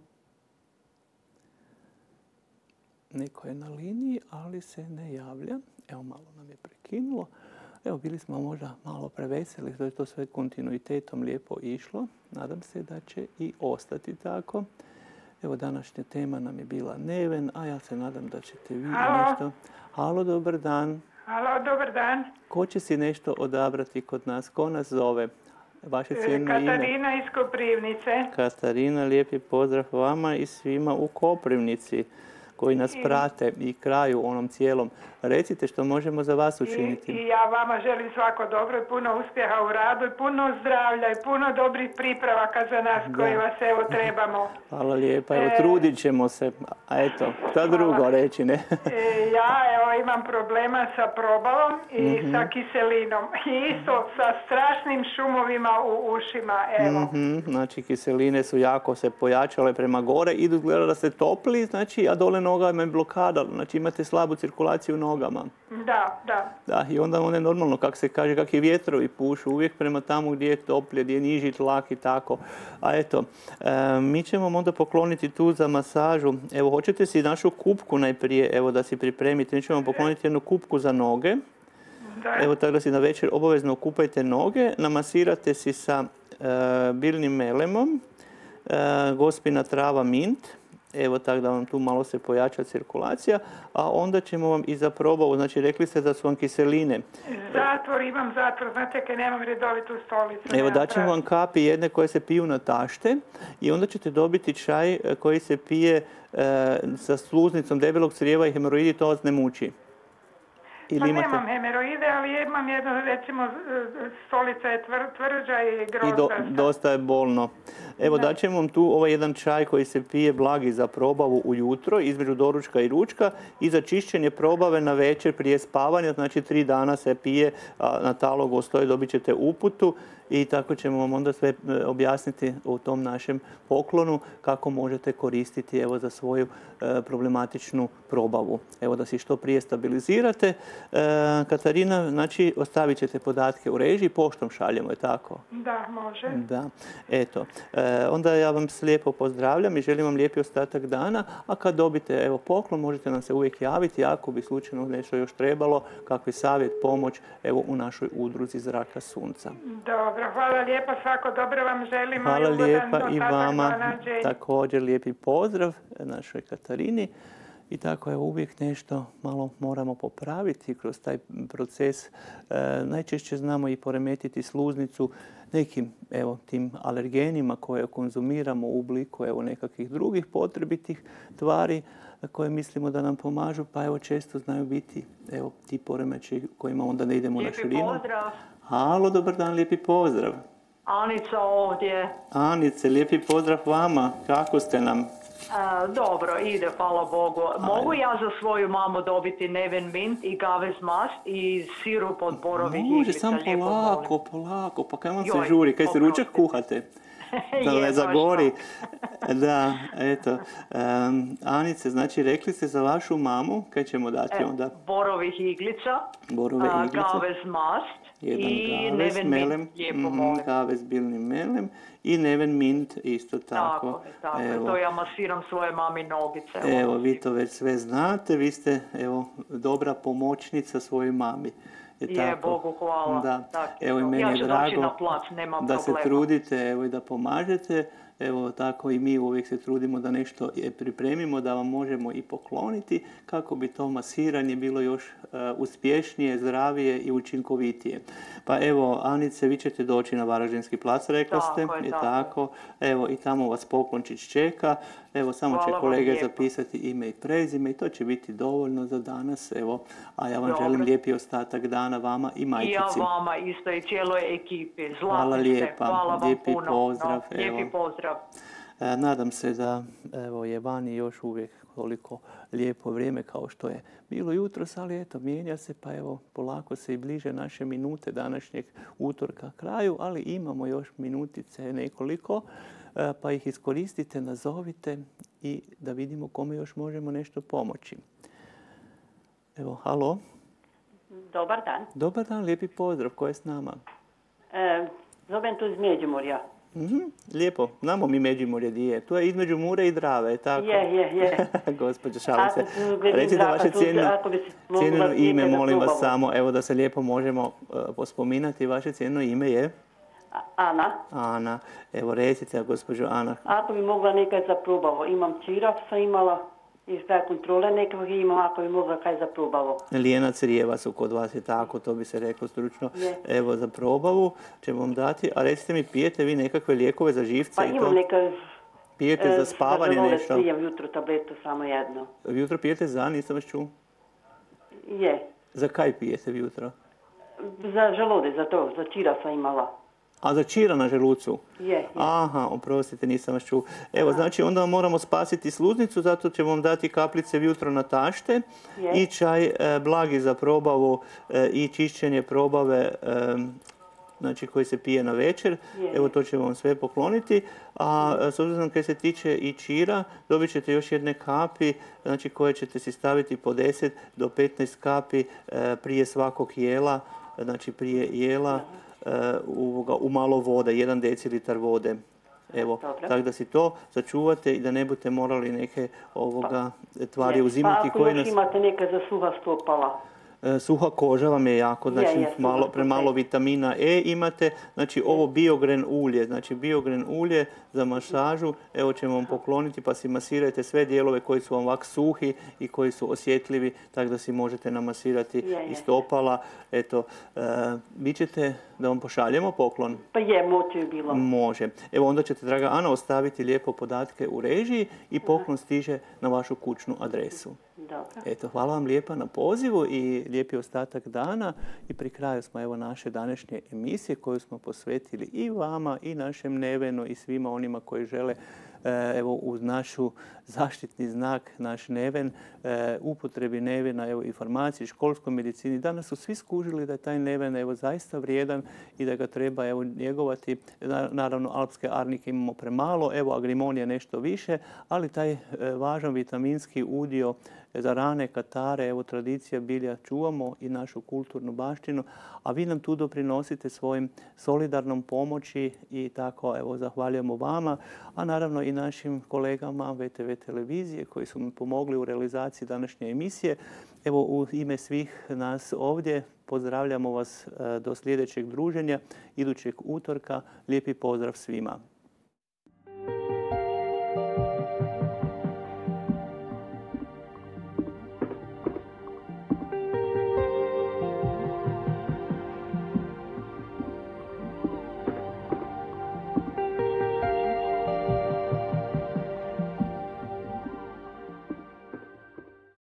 Speaker 1: Neko je na liniji, ali se ne javlja. Evo, malo nam je prekinulo. Evo, bili smo možda malo preveseli, to je to sve kontinuitetom lijepo išlo. Nadam se da će i ostati tako. Evo, današnja tema nam je bila Neven, a ja se nadam da ćete vi
Speaker 3: Halo.
Speaker 1: nešto... Halo, dobar dan.
Speaker 3: Halo, dobar dan.
Speaker 1: Ko će si nešto odabrati kod nas? Ko nas zove? Vaše cijeno ime?
Speaker 3: Katarina iz Koprivnice.
Speaker 1: Katarina, lijepi pozdrav vama i svima u Koprivnici koji nas prate i kraju onom cijelom. Recite što možemo za vas učiniti.
Speaker 4: I, I ja vama želim svako dobro i puno uspjeha u radu i puno zdravlja i puno dobrih pripravaka za nas
Speaker 1: Da.
Speaker 4: koji vas evo trebamo.
Speaker 1: Hvala lijepa, evo
Speaker 4: E,
Speaker 1: trudit ćemo se. A eto, šta drugo reći, ne?
Speaker 4: E, ja evo imam problema sa probavom i
Speaker 1: Mhm.
Speaker 4: sa kiselinom. I isto sa strašnim šumovima u ušima. Evo.
Speaker 1: Mhm, znači kiseline su jako se pojačale prema gore, idu gleda da ste topli, znači, a dole nogama je blokada, znači imate slabu cirkulaciju u nogama.
Speaker 4: Da, da.
Speaker 1: Da, i onda ono je normalno, kako se kaže, kakvi vjetrovi pušu, uvijek prema tamo gdje je toplje, gdje je niži tlak i tako. A eto, e, mi ćemo vam onda pokloniti tu za masažu. Evo, hoćete si našu kupku najprije, evo da si pripremite. Mi ćemo vam pokloniti jednu kupku za noge.
Speaker 4: Da.
Speaker 1: Evo, tako da si na večer obavezno okupajte noge, namasirate si sa e, biljnim melemom, e, gospina trava mint. Evo, tako da vam tu malo se pojača cirkulacija, a onda ćemo vam i za probavu, znači rekli ste da su vam kiseline.
Speaker 4: Zatvor, imam zatvor, znate kad nemam redovitu stolicu.
Speaker 1: Evo,
Speaker 4: nemam
Speaker 1: daćemo vam kapi jedne koje se piju na tašte i onda ćete dobiti čaj e, koji se pije e, sa sluznicom debelog crijeva i hemoroidi, to vas ne muči.
Speaker 4: Pa nemam hemeroide, ali imam jedno, recimo, stolica je tvr, tvrđa i
Speaker 1: I
Speaker 4: grozda.
Speaker 1: do, dosta je bolno. Evo, daćemo vam tu ovaj jedan čaj koji se pije blagi za probavu ujutro, između doručka i ručka, i za čišćenje probave na večer prije spavanja, znači tri dana se pije, a na talogu stoji, dobit ćete uputu i tako ćemo vam onda sve e, objasniti u tom našem poklonu kako možete koristiti evo za svoju e, problematičnu probavu. Evo da si što prije stabilizirate Katarina, znači ostavit ćete podatke u režiji, poštom šaljemo, je tako?
Speaker 4: Da, može.
Speaker 1: Da, eto. E, onda ja vam se lijepo pozdravljam i želim vam lijepi ostatak dana, a kad dobite evo poklon, možete nam se uvijek javiti ako bi slučajno nešto još trebalo, kakvi savjet, pomoć, evo u našoj udruzi Zraka sunca.
Speaker 4: Dobro, hvala lijepo, svako dobro vam želimo.
Speaker 1: Hvala
Speaker 4: i ugodan
Speaker 1: lijepa i
Speaker 4: ostatak
Speaker 1: vama.
Speaker 4: dana.
Speaker 1: Također lijepi pozdrav našoj Katarini. I tako evo uvijek nešto malo moramo popraviti kroz taj proces. E, najčešće znamo i poremetiti sluznicu nekim evo tim alergenima koje konzumiramo u obliku evo nekakvih drugih potrebitih tvari koje mislimo da nam pomažu, pa evo često znaju biti evo ti poremećaji kojima onda ne idemo
Speaker 5: lijepi
Speaker 1: na širinu.
Speaker 5: Pozdrav.
Speaker 1: Halo, dobar dan, lijepi pozdrav.
Speaker 5: Anica ovdje.
Speaker 1: Anice, lijepi pozdrav vama. Kako ste nam?
Speaker 5: A, dobro, ide, hvala Bogu. Mogu ja za svoju mamu dobiti Neven Mint i Gavez mast i sirup od borovih iglica?
Speaker 1: Može, samo
Speaker 5: lijepo
Speaker 1: polako,
Speaker 5: molim.
Speaker 1: polako. Pa kaj vam se
Speaker 5: Joj,
Speaker 1: žuri? Kaj se ručak
Speaker 5: oprosti.
Speaker 1: kuhate? Da
Speaker 5: Je,
Speaker 1: ne
Speaker 5: baš
Speaker 1: zagori. Da, eto. Um, Anice, znači rekli ste za vašu mamu, kaj ćemo dati
Speaker 5: E,
Speaker 1: onda?
Speaker 5: borovih iglica,
Speaker 1: Borove
Speaker 5: a,
Speaker 1: iglice.
Speaker 5: Gavez mast
Speaker 1: Jedan
Speaker 5: i
Speaker 1: gavez,
Speaker 5: Neven
Speaker 1: melem,
Speaker 5: Mint, lijepo
Speaker 1: mhm,
Speaker 5: molim.
Speaker 1: gavez biljnim melem i Neven Mint isto tako.
Speaker 5: Tako, je, tako. je.
Speaker 1: Evo.
Speaker 5: To ja masiram svoje mami nogice.
Speaker 1: Evo,
Speaker 5: ono.
Speaker 1: vi to već sve znate, vi ste evo, dobra pomoćnica svojoj mami.
Speaker 5: Je, Bogu hvala.
Speaker 1: Da.
Speaker 5: Tak,
Speaker 1: Evo i meni
Speaker 5: ja
Speaker 1: je
Speaker 5: ću
Speaker 1: drago
Speaker 5: doći na plac, nema
Speaker 1: da se
Speaker 5: problema.
Speaker 1: trudite evo, i da pomažete. Evo tako i mi uvijek se trudimo da nešto pripremimo, da vam možemo i pokloniti kako bi to masiranje bilo još uh, uspješnije, zdravije i učinkovitije. Pa evo, Anice, vi ćete doći na Varaždinski plac, rekla
Speaker 5: Tako
Speaker 1: ste.
Speaker 5: je,
Speaker 1: je
Speaker 5: tako.
Speaker 1: tako. Evo i tamo vas poklončić čeka. Evo samo
Speaker 5: Hvala
Speaker 1: će
Speaker 5: vam
Speaker 1: kolege
Speaker 5: lijepo.
Speaker 1: zapisati ime i prezime i to će biti dovoljno za danas. Evo, a ja vam
Speaker 5: Dobro.
Speaker 1: želim lijepi ostatak dana vama i
Speaker 5: I
Speaker 1: majčici.
Speaker 5: ja vama isto i cijeloj ekipi. Zlatni
Speaker 1: Hvala
Speaker 5: ste.
Speaker 1: lijepa.
Speaker 5: Hvala vam
Speaker 1: Lijepi
Speaker 5: puno.
Speaker 1: pozdrav,
Speaker 5: No, lijepi
Speaker 1: evo.
Speaker 5: pozdrav.
Speaker 1: E, Nadam se da evo, je vani još uvijek toliko lijepo vrijeme kao što je bilo jutros, ali eto, mijenja se, pa evo, polako se i bliže naše minute današnjeg utorka kraju, ali imamo još minutice nekoliko, e, pa ih iskoristite, nazovite i da vidimo kome još možemo nešto pomoći. Evo, halo.
Speaker 6: Dobar dan.
Speaker 1: Dobar dan, lijepi pozdrav, ko je s nama?
Speaker 6: E, zovem tu iz Međimurja.
Speaker 1: Mhm, lijepo, znamo mi Međimurje di je. Tu je između Mure i Drave, je tako?
Speaker 6: Je, je, je.
Speaker 1: Gospođo, šalim se.
Speaker 6: Ako tu gledam
Speaker 1: Recite
Speaker 6: Zraka
Speaker 1: vaše
Speaker 6: sunca,
Speaker 1: cijeno,
Speaker 6: ako bi se moglo
Speaker 1: cijenjeno
Speaker 6: vas
Speaker 1: ime,
Speaker 6: nekada
Speaker 1: molim vas
Speaker 6: probamo.
Speaker 1: samo, evo da se lijepo možemo uh, pospominati. Vaše cijeno ime je?
Speaker 6: A- Ana,
Speaker 1: Ana. Evo, recite, gospođo Ana.
Speaker 6: ako bi mogla nekaj za probavo. Imam čiraf, sam imala i sve kontrole nekog imam, ako bi mogla kaj za probavo.
Speaker 1: Lijena crijeva su kod vas, je tako, to bi se reklo stručno.
Speaker 6: Je.
Speaker 1: Evo, za probavu ćemo vam dati. A recite mi, pijete vi nekakve lijekove za živce
Speaker 6: Pa
Speaker 1: i to?
Speaker 6: imam neka...
Speaker 1: Pijete za spavanje nešto?
Speaker 6: Pijem jutro tabletu, samo jedno.
Speaker 1: Jutro pijete za, nisam vas čuo.
Speaker 6: Je.
Speaker 1: Za kaj pijete vi jutro?
Speaker 6: Za želode, za to, za čiraf sam imala.
Speaker 1: A za čira na želucu?
Speaker 6: Je, je.
Speaker 1: Aha, oprostite, nisam vas čuo. Evo, znači onda vam moramo spasiti sluznicu, zato ćemo vam dati kaplice vjutro na tašte
Speaker 6: Je.
Speaker 1: i čaj e, blagi za probavu e, i čišćenje probave e, znači koji se pije na večer.
Speaker 6: Je.
Speaker 1: Evo to ćemo vam sve pokloniti. A e, s obzirom kad se tiče i čira, dobit ćete još jedne kapi, znači koje ćete si staviti po deset do petnaest kapi e, prije svakog jela, znači prije jela. U, u malo vode, jedan decilitar vode. Evo,
Speaker 6: Dobro.
Speaker 1: tako da si to sačuvate i da ne budete morali neke ovoga tvari
Speaker 6: Je.
Speaker 1: uzimati
Speaker 6: Pa ako
Speaker 1: koje
Speaker 6: još
Speaker 1: nas...
Speaker 6: imate neka za suha stopala.
Speaker 1: E, Suha koža vam je jako, znači
Speaker 6: je, suha
Speaker 1: malo,
Speaker 6: koža.
Speaker 1: premalo vitamina E imate, znači ovo biogren ulje, znači biogren ulje za masažu, evo ćemo vam pokloniti pa si masirajte sve dijelove koji su vam ovak suhi i koji su osjetljivi, tako da si možete namasirati
Speaker 6: Je, je.
Speaker 1: i stopala. Eto, e, vi ćete da vam pošaljemo poklon?
Speaker 6: Pa je, moće je bilo.
Speaker 1: Može. Evo onda ćete, draga Ana, ostaviti lijepo podatke u režiji i poklon stiže na vašu kućnu adresu.
Speaker 6: Dobro.
Speaker 1: Eto, hvala vam lijepa na pozivu i lijepi ostatak dana i pri kraju smo evo naše današnje emisije koju smo posvetili i vama i našem Nevenu i svima onima koji žele e, evo uz našu zaštitni znak, naš Neven, e, upotrebi Nevena evo i farmaciji, školskoj medicini. Danas su svi skužili da je taj Neven evo zaista vrijedan i da ga treba evo njegovati. Naravno, alpske arnike imamo premalo, evo agrimon je nešto više, ali taj e, važan vitaminski udio za rane katare, evo tradicija bilja, čuvamo i našu kulturnu baštinu, a vi nam tu doprinosite svojim solidarnom pomoći i tako, evo, zahvaljujemo vama, a naravno i našim kolegama V T V televizije koji su mi pomogli u realizaciji današnje emisije. Evo, u ime svih nas ovdje pozdravljamo vas do sljedećeg druženja, idućeg utorka. Lijepi pozdrav svima.